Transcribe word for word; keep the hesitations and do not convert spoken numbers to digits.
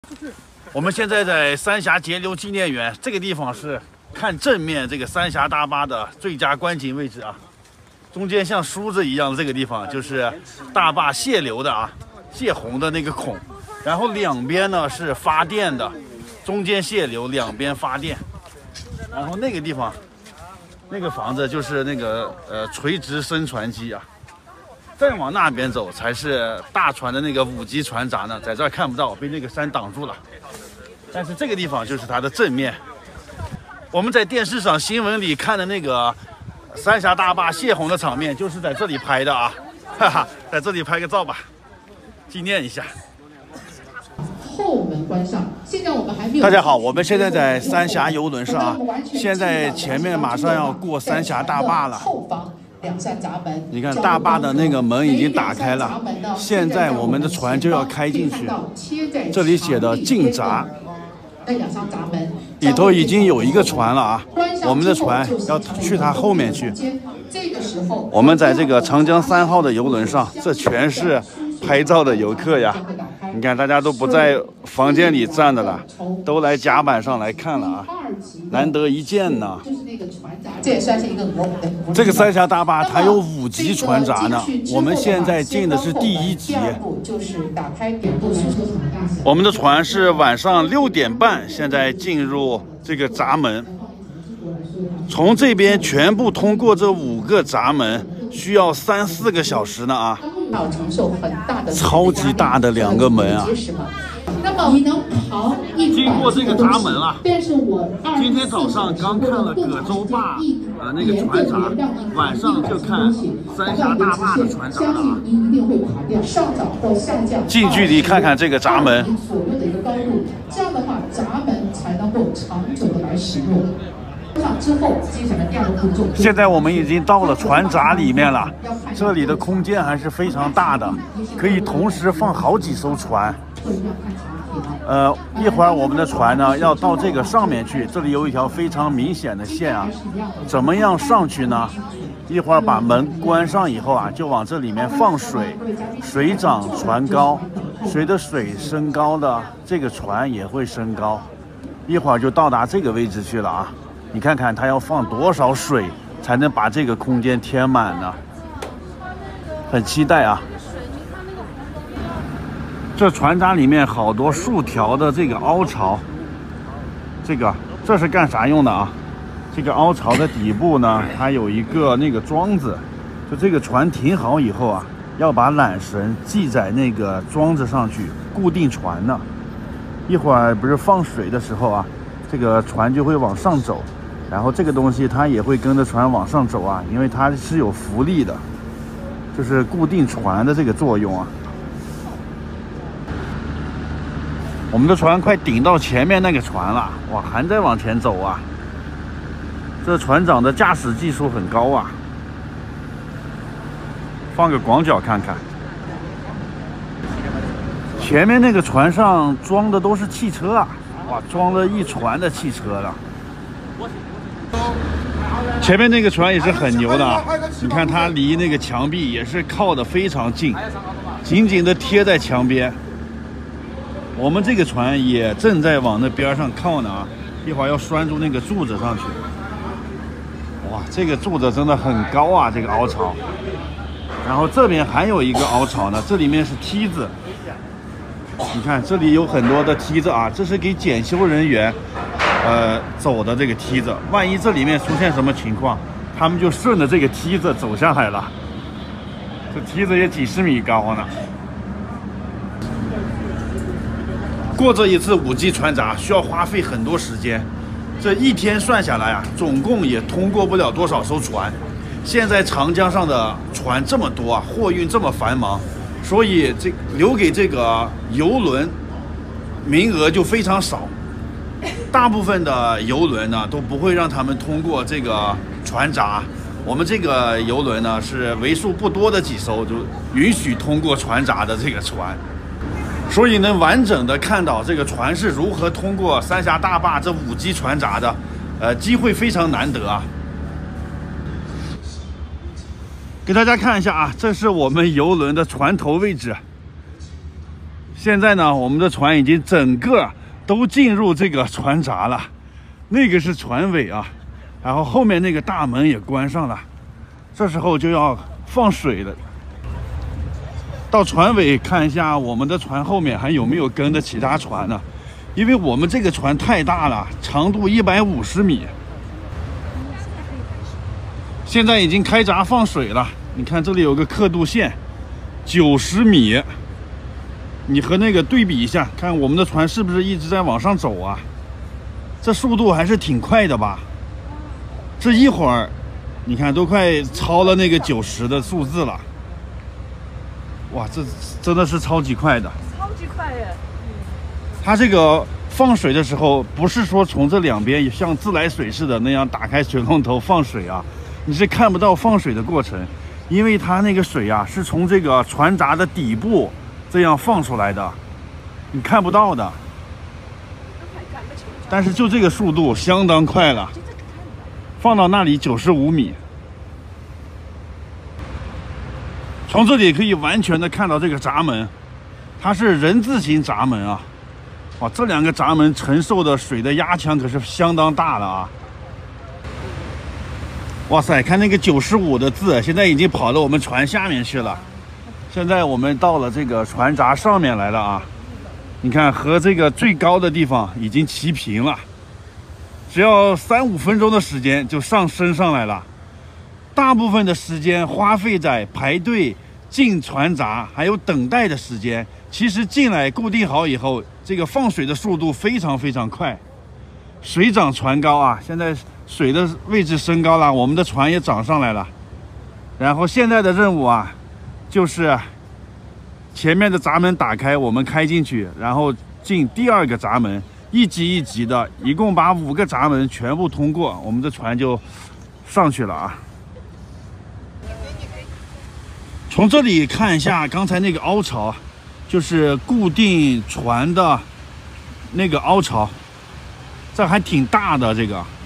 我们现在在三峡截流纪念园，这个地方是看正面这个三峡大坝的最佳观景位置啊。中间像梳子一样的这个地方就是大坝泄流的啊，泄洪的那个孔。然后两边呢是发电的，中间泄流，两边发电。然后那个地方，那个房子就是那个呃垂直升船机啊。再往那边走才是大船的那个五级船闸呢，在这儿看不到，被那个山挡住了。但是这个地方就是它的正面。我们在电视上新闻里看的那个三峡大坝泄洪的场面，就是在这里拍的啊，哈哈，在这里拍个照吧，纪念一下。 后门关上，现在我们还没有。 大家好，我们现在在三峡游轮上啊，现在前面马上要过三峡大坝了。 后方两扇闸门， 你看大坝的那个门已经打开了，现在我们的船就要开进去。这里写的进闸， 那两扇闸门里头已经有一个船了啊，我们的船要去它后面去。 这个时候， 我们在这个长江三号的游轮上，这全是拍照的游客呀。你看，大家都不在房间里站的了，都来甲板上来看了啊，难得一见呢。 这也算是一个国的。 这个三峡大坝它有五级船闸呢，我们现在进的是第一级。 就是打开点部输出场大小。 我们的船是晚上六点半，现在进入这个闸门，从这边全部通过这五个闸门，需要三四个小时呢啊。 要承受很大的超级大的两个门啊！ 那么你能刨一经过这个闸门了， 但是我今天早上刚看了葛洲坝呃那个船闸，晚上就看三峡大坝的船闸了啊！ 一定会垮掉，上涨或下降。 近距离看看这个闸门， 左右的一个高度，这样的话闸门才能够长久的来使用。上之后，接下来第二个步骤。 现在我们已经到了船闸里面了，这里的空间还是非常大的，可以同时放好几艘船。呃，一会儿我们的船呢要到这个上面去，这里有一条非常明显的线啊。怎么样上去呢？一会儿把门关上以后啊，就往这里面放水，水涨船高，随着水升高的，这个船也会升高，一会儿就到达这个位置去了啊。你看看它要放多少水才能把这个空间填满呢？很期待啊！这船闸里面好多竖条的这个凹槽，这个这是干啥用的啊？这个凹槽的底部呢，它有一个那个桩子，就这个船停好以后啊，要把缆绳系在那个桩子上去固定船呢。一会儿不是放水的时候啊，这个船就会往上走。然后这个东西它也会跟着船往上走啊，因为它是有浮力的，就是固定船的这个作用啊。我们的船快顶到前面那个船了，哇，还在往前走啊！这船长的驾驶技术很高啊。放个广角看看，前面那个船上装的都是汽车啊，哇，装了一船的汽车了。前面那个船也是很牛的啊，你看它离那个墙壁也是靠得非常近，紧紧的贴在墙边。我们这个船也正在往那边上靠呢啊，一会儿要拴住那个柱子上去。哇，这个柱子真的很高啊，这个凹槽。然后这边还有一个凹槽呢，这里面是梯子。你看这里有很多的梯子啊，这是给检修人员呃走的这个梯子，万一这里面出现什么情况，他们就顺着这个梯子走下来了。这梯子也几十米高呢。过这一次五级船闸需要花费很多时间，这一天算下来啊，总共也通过不了多少艘船。现在长江上的船这么多啊，货运这么繁忙，所以这留给这个游轮名额就非常少。大部分的游轮呢都不会让他们通过这个船闸，我们这个游轮呢是为数不多的几艘就允许通过船闸的这个船，所以能完整的看到这个船是如何通过三峡大坝这五级船闸的，呃，机会非常难得啊。给大家看一下啊，这是我们游轮的船头位置， 现在呢，我们的船已经整个都进入这个船闸了，那个是船尾啊，然后后面那个大门也关上了，这时候就要放水了。到船尾看一下我们的船后面还有没有跟的其他船呢？因为我们这个船太大了，长度一百五十米。现在已经开闸放水了，你看这里有个刻度线，九十米。你和那个对比一下，看我们的船是不是一直在往上走啊？这速度还是挺快的吧？这一会儿，你看都快超了那个九十的数字了。哇，这真的是超级快的， 超级快耶！ 它这个放水的时候，不是说从这两边像自来水似的那样打开水龙头放水啊，你是看不到放水的过程，因为它那个水啊是从这个船闸的底部这样放出来的，你看不到的。但是就这个速度相当快了，放到那里九十五米。从这里可以完全的看到这个闸门，它是人字形闸门啊！哇，这两个闸门承受的水的压强可是相当大了啊！哇塞，看那个九十五的字，现在已经跑到我们船下面去了。现在我们到了这个船闸上面来了啊！你看，和这个最高的地方已经齐平了，只要三五分钟的时间就上升上来了。大部分的时间花费在排队进船闸，还有等待的时间。其实进来固定好以后，这个放水的速度非常非常快。水涨船高啊！现在水的位置升高了，我们的船也涨上来了。然后现在的任务啊，就是前面的闸门打开，我们开进去，然后进第二个闸门，一级一级的，一共把五个闸门全部通过，我们的船就上去了啊。从这里看一下刚才那个凹槽，就是固定船的那个凹槽，这还挺大的这个。